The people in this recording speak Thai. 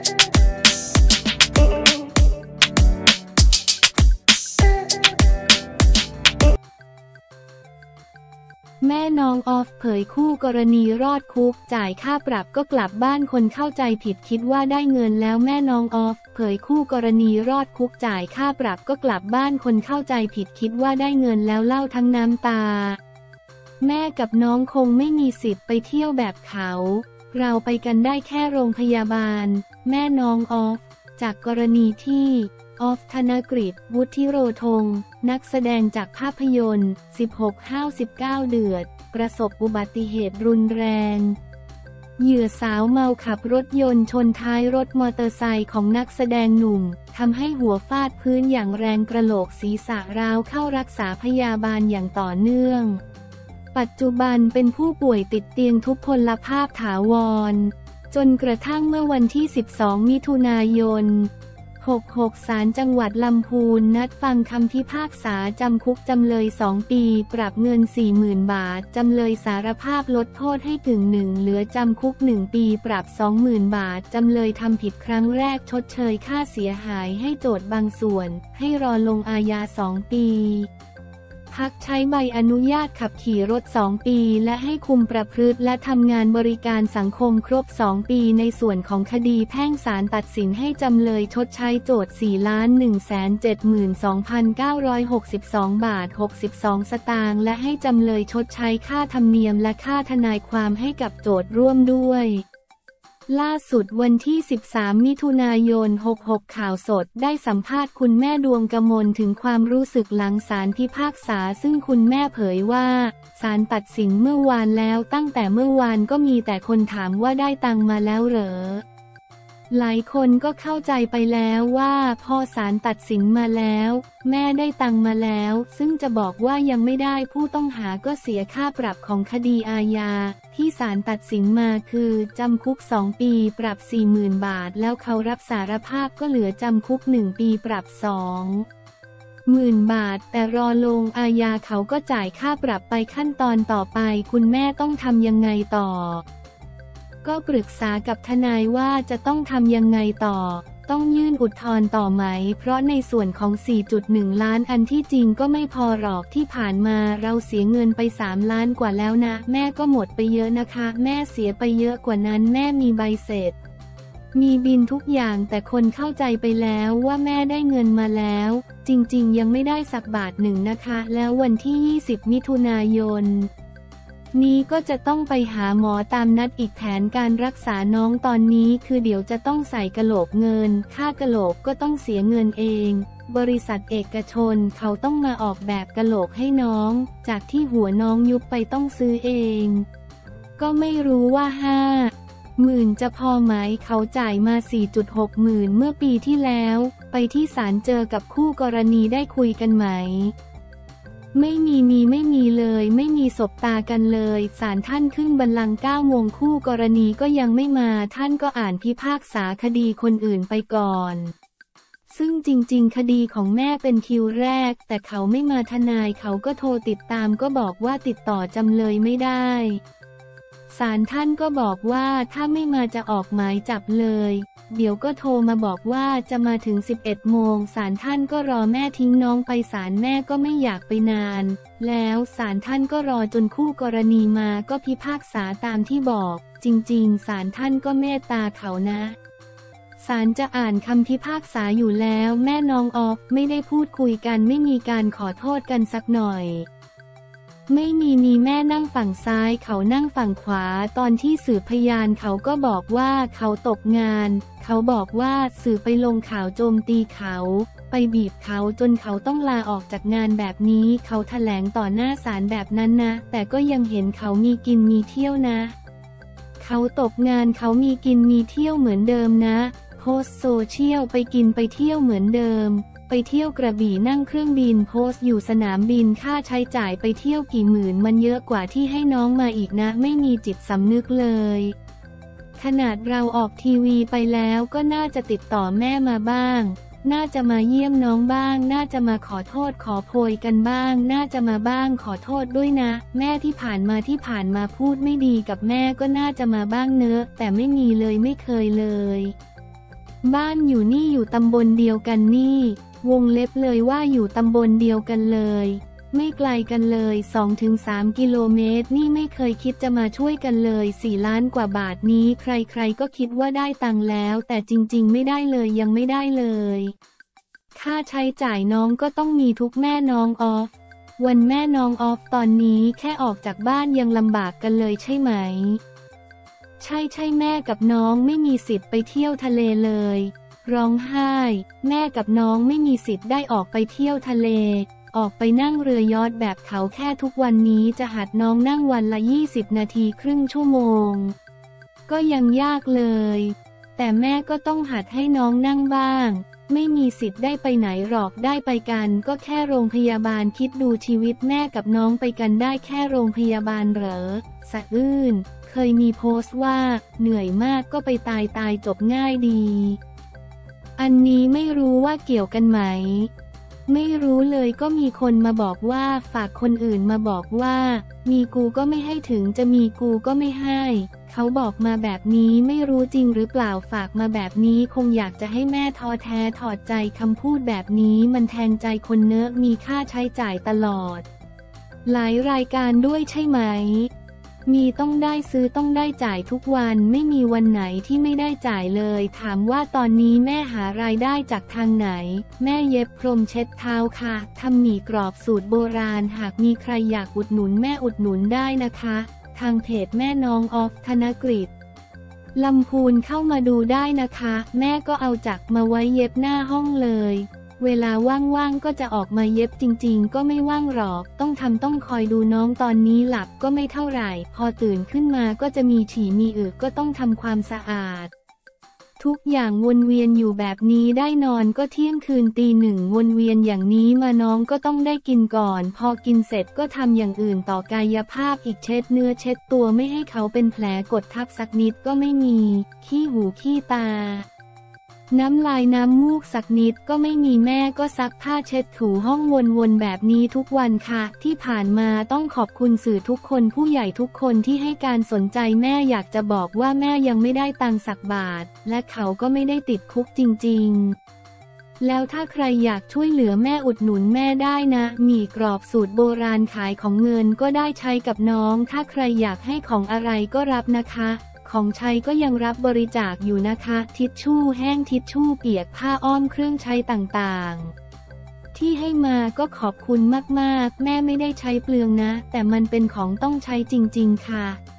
แม่น้องออฟเผยคู่กรณีรอดคุกจ่ายค่าปรับก็กลับบ้านคนเข้าใจผิดคิดว่าได้เงินแล้วแม่น้องออฟเผยคู่กรณีรอดคุกจ่ายค่าปรับก็กลับบ้านคนเข้าใจผิดคิดว่าได้เงินแล้วเล่าทั้งน้ำตาแม่กับน้องคงไม่มีสิทธิ์ไปเที่ยวแบบเขาเราไปกันได้แค่โรงพยาบาลแม่น้องออฟจากกรณีที่ออฟ ธนกฤษ วุฒิโรธงนักแสดงจากภาพยนตร์16/59 เดือดประสบอุบัติเหตุรุนแรงเหยื่อสาวเมาขับรถยนต์ชนท้ายรถมอเตอร์ไซค์ของนักแสดงหนุ่มทำให้หัวฟาดพื้นอย่างแรงกระโหลกศีรษะร้าวเข้ารักษาพยาบาลอย่างต่อเนื่องปัจจุบันเป็นผู้ป่วยติดเตียงทุพพลภาพถาวรจนกระทั่งเมื่อวันที่ 12 มิถุนายน66ศาลจังหวัดลำพูนนัดฟังคำพิพากษาจำคุกจำเลย2 ปีปรับเงิน 40,000 บาทจำเลยสารภาพลดโทษให้กึ่งหนึ่งเหลือจำคุก1 ปีปรับ 20,000 บาทจำเลยทำผิดครั้งแรกชดเชยค่าเสียหายให้โจทก์บางส่วนให้รอลงอาญา2 ปีพักใช้ใบอนุญาตขับขี่รถ2 ปีและให้คุมประพฤติและทำงานบริการสังคมครบ2 ปีในส่วนของคดีแพ่งศาลตัดสินให้จำเลยชดใช้โจทก์ 4,172,962 บาท 62 สตางค์และให้จำเลยชดใช้ค่าธรรมเนียมและค่าทนายความให้กับโจทก์ร่วมด้วยล่าสุดวันที่ 13 มิถุนายน 66ข่าวสดได้สัมภาษณ์คุณแม่ดวงกมลถึงความรู้สึกหลังศาลพิพากษาซึ่งคุณแม่เผยว่าศาลตัดสินเมื่อวานแล้วตั้งแต่เมื่อวานก็มีแต่คนถามว่าได้ตังค์มาแล้วเหรอหลายคนก็เข้าใจไปแล้วว่าพอศาลตัดสินมาแล้วแม่ได้ตังค์มาแล้วซึ่งจะบอกว่ายังไม่ได้ผู้ต้องหาก็เสียค่าปรับของคดีอาญาที่ศาลตัดสินมาคือจำคุก2 ปีปรับ 40,000 บาทแล้วเขารับสารภาพก็เหลือจำคุก1 ปีปรับ 20,000 บาทแต่รอลงอาญาเขาก็จ่ายค่าปรับไปขั้นตอนต่อไปคุณแม่ต้องทำยังไงต่อก็ปรึกษากับทนายว่าจะต้องทำยังไงต่อต้องยื่นอุทธรณ์ต่อไหมเพราะในส่วนของ 4.1 ล้านอันที่จริงก็ไม่พอหรอกที่ผ่านมาเราเสียเงินไป3 ล้านกว่าแล้วนะแม่ก็หมดไปเยอะนะคะแม่เสียไปเยอะกว่านั้นแม่มีใบเสร็จมีบินทุกอย่างแต่คนเข้าใจไปแล้วว่าแม่ได้เงินมาแล้วจริงๆยังไม่ได้สักบาทหนึ่งนะคะแล้ววันที่ 20 มิถุนายนนี้ก็จะต้องไปหาหมอตามนัดอีกแผนการรักษาน้องตอนนี้คือเดี๋ยวจะต้องใส่กะโหลกเงินค่ากะโหลกก็ต้องเสียเงินเองบริษัทเอกชนเขาต้องมาออกแบบกะโหลกให้น้องจากที่หัวน้องยุบไปต้องซื้อเองก็ไม่รู้ว่า50,000จะพอไหมเขาจ่ายมา 4.6 หมื่นเมื่อปีที่แล้วไปที่ศาลเจอกับคู่กรณีได้คุยกันไหมไม่มีเลยไม่มีสบตากันเลยศาลท่านขึ้นบัลลังก์9 โมงคู่กรณีก็ยังไม่มาท่านก็อ่านพิพากษาคดีคนอื่นไปก่อนซึ่งจริงๆคดีของแม่เป็นคิวแรกแต่เขาไม่มาทนายเขาก็โทรติดตามก็บอกว่าติดต่อจำเลยไม่ได้ศาลท่านก็บอกว่าถ้าไม่มาจะออกหมายจับเลยเดี๋ยวก็โทรมาบอกว่าจะมาถึง 11 โมงศาลท่านก็รอแม่ทิ้งน้องไปศาลแม่ก็ไม่อยากไปนานแล้วศาลท่านก็รอจนคู่กรณีมาก็พิพากษาตามที่บอกจริงๆศาลท่านก็เมตตาเขานะศาลจะอ่านคำพิพากษาอยู่แล้วแม่น้องออฟไม่ได้พูดคุยกันไม่มีการขอโทษกันสักหน่อยไม่มีแม่นั่งฝั่งซ้ายเขานั่งฝั่งขวาตอนที่สืบพยานเขาก็บอกว่าเขาตกงานเขาบอกว่าสื่อไปลงข่าวโจมตีเขาไปบีบเขาจนเขาต้องลาออกจากงานแบบนี้เขาแถลงต่อหน้าศาลแบบนั้นนะแต่ก็ยังเห็นเขามีกินมีเที่ยวนะเขาตกงานเขามีกินมีเที่ยวเหมือนเดิมนะโพสต์โซเชียลไปกินไปเที่ยวเหมือนเดิมไปเที่ยวกระบี่นั่งเครื่องบินโพสต์อยู่สนามบินค่าใช้จ่ายไปเที่ยวกี่หมื่นมันเยอะกว่าที่ให้น้องมาอีกนะไม่มีจิตสำนึกเลยขนาดเราออกทีวีไปแล้วก็น่าจะติดต่อแม่มาบ้างน่าจะมาเยี่ยมน้องบ้างน่าจะมาขอโทษขอโพยกันบ้างน่าจะมาบ้างขอโทษด้วยนะแม่ที่ผ่านมาพูดไม่ดีกับแม่ก็น่าจะมาบ้างเนอะแต่ไม่มีเลยไม่เคยเลยบ้านอยู่นี่อยู่ตำบลเดียวกันนี่วงเล็บเลยว่าอยู่ตำบลเดียวกันเลยไม่ไกลกันเลย 2-3 กิโลเมตรนี่ไม่เคยคิดจะมาช่วยกันเลย4 ล้านกว่าบาทนี้ใครๆก็คิดว่าได้ตังค์แล้วแต่จริงๆไม่ได้เลยยังไม่ได้เลยค่าใช้จ่ายน้องก็ต้องมีทุกแม่น้องออฟวันแม่น้องออฟตอนนี้แค่ออกจากบ้านยังลำบากกันเลยใช่ไหมใช่แม่กับน้องไม่มีสิทธิ์ไปเที่ยวทะเลเลยร้องไห้แม่กับน้องไม่มีสิทธิ์ได้ออกไปเที่ยวทะเลออกไปนั่งเรือยอชต์แบบเขาแค่ทุกวันนี้จะหัดน้องนั่งวันละ20 นาทีครึ่งชั่วโมงก็ยังยากเลยแต่แม่ก็ต้องหัดให้น้องนั่งบ้างไม่มีสิทธิ์ได้ไปไหนหรอกได้ไปกันก็แค่โรงพยาบาลคิดดูชีวิตแม่กับน้องไปกันได้แค่โรงพยาบาลเหรอสะอื้นเคยมีโพสต์ว่าเหนื่อยมากก็ไปตายจบง่ายดีอันนี้ไม่รู้ว่าเกี่ยวกันไหมไม่รู้เลยก็มีคนมาบอกว่าฝากคนอื่นมาบอกว่ามีกูก็ไม่ให้ถึงจะมีกูก็ไม่ให้เขาบอกมาแบบนี้ไม่รู้จริงหรือเปล่าฝากมาแบบนี้คงอยากจะให้แม่ท้อแท้ถอดใจคำพูดแบบนี้มันแทงใจคนเนอะมีค่าใช้จ่ายตลอดหลายรายการด้วยใช่ไหมมีต้องได้ซื้อต้องได้จ่ายทุกวันไม่มีวันไหนที่ไม่ได้จ่ายเลยถามว่าตอนนี้แม่หารายได้จากทางไหนแม่เย็บพรมเช็ดเท้าค่ะทำหมี่กรอบสูตรโบราณหากมีใครอยากอุดหนุนแม่อุดหนุนได้นะคะทางเพจแม่น้องออฟธนกฤษลำพูนเข้ามาดูได้นะคะแม่ก็เอาจักรมาไว้เย็บหน้าห้องเลยเวลาว่างๆก็จะออกมาเย็บจริงๆก็ไม่ว่างหรอกต้องคอยดูน้องตอนนี้หลับก็ไม่เท่าไหร่พอตื่นขึ้นมาก็จะมีฉี่มีอึก็ต้องทำความสะอาดทุกอย่างวนเวียนอยู่แบบนี้ได้นอนก็เที่ยงคืนตี 1วนเวียนอย่างนี้มาน้องก็ต้องได้กินก่อนพอกินเสร็จก็ทำอย่างอื่นต่อกายภาพอีกเช็ดเนื้อเช็ดตัวไม่ให้เขาเป็นแผลกดทับสักนิดก็ไม่มีขี้หูขี้ตาน้ำลายน้ำมูกสักนิดก็ไม่มีแม่ก็ซักผ้าเช็ดถูห้องวนๆแบบนี้ทุกวันค่ะที่ผ่านมาต้องขอบคุณสื่อทุกคนผู้ใหญ่ทุกคนที่ให้การสนใจแม่อยากจะบอกว่าแม่ยังไม่ได้ตังค์สักบาทและเขาก็ไม่ได้ติดคุกจริงๆแล้วถ้าใครอยากช่วยเหลือแม่อุดหนุนแม่ได้นะหมี่กรอบสูตรโบราณขายของเงินก็ได้ใช้กับน้องถ้าใครอยากให้ของอะไรก็รับนะคะของใช้ก็ยังรับบริจาคอยู่นะคะทิชชู่แห้งทิชชู่เปียกผ้าอ้อมเครื่องใช้ต่างๆที่ให้มาก็ขอบคุณมากๆแม่ไม่ได้ใช้เปลืองนะแต่มันเป็นของต้องใช้จริงๆค่ะ